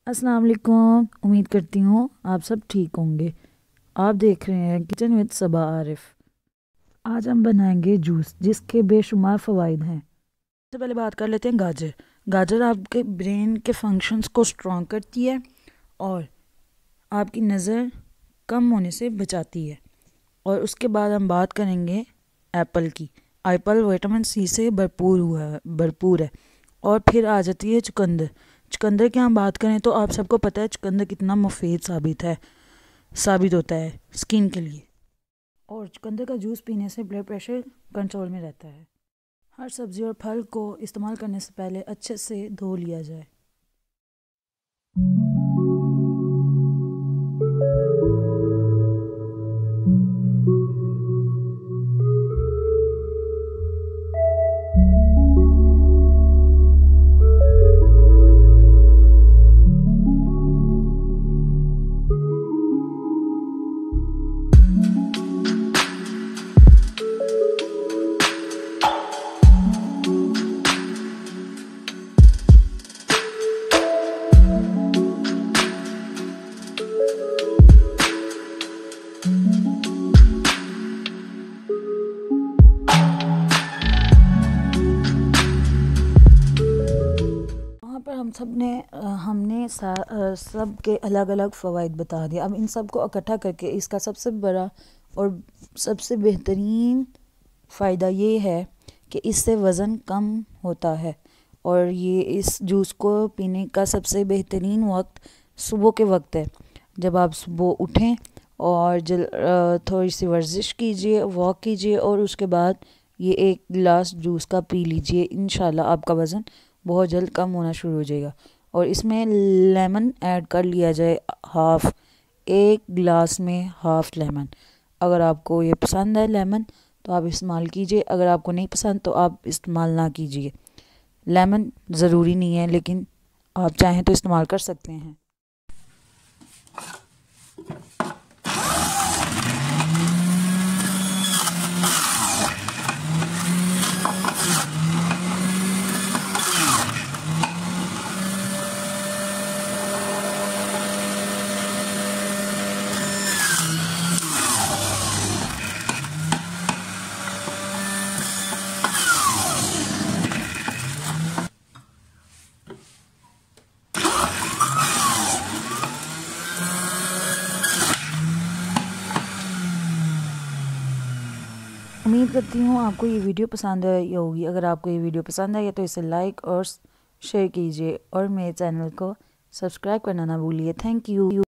अस्सलाम वालेकुम। उम्मीद करती हूँ आप सब ठीक होंगे। आप देख रहे हैं किचन विद सबा आरिफ। आज हम बनाएंगे जूस जिसके बेशुमार फ़वाइद हैं। सबसे पहले बात कर लेते हैं गाजर। गाजर आपके ब्रेन के फंक्शंस को स्ट्रॉन्ग करती है और आपकी नज़र कम होने से बचाती है। और उसके बाद हम बात करेंगे एप्पल की। एप्पल विटामिन सी से भरपूर है। और फिर आ जाती है चुकंदर। चुकंदर की हम बात करें तो आप सबको पता है चुकंदर कितना मुफीद साबित होता है स्किन के लिए। और चुकंदर का जूस पीने से ब्लड प्रेशर कंट्रोल में रहता है। हर सब्ज़ी और फल को इस्तेमाल करने से पहले अच्छे से धो लिया जाए। पर हमने सब के अलग अलग फ़वाइद बता दिए। अब इन सब को इकट्ठा करके इसका सबसे बड़ा और सबसे बेहतरीन फ़ायदा ये है कि इससे वज़न कम होता है। और ये इस जूस को पीने का सबसे बेहतरीन वक्त सुबह के वक्त है। जब आप सुबह उठें और थोड़ी सी वर्जिश कीजिए, वॉक कीजिए और उसके बाद ये एक गिलास जूस का पी लीजिए। इंशाल्लाह आपका वज़न बहुत जल्द कम होना शुरू हो जाएगा। और इसमें लेमन ऐड कर लिया जाए एक गिलास में हाफ़ लेमन। अगर आपको ये पसंद है लेमन तो आप इस्तेमाल कीजिए, अगर आपको नहीं पसंद तो आप इस्तेमाल ना कीजिए। लेमन ज़रूरी नहीं है लेकिन आप चाहें तो इस्तेमाल कर सकते हैं। उम्मीद करती हूँ आपको ये वीडियो पसंद आई होगी। अगर आपको ये वीडियो पसंद आई है तो इसे लाइक और शेयर कीजिए और मेरे चैनल को सब्सक्राइब करना ना भूलिए। Thank you.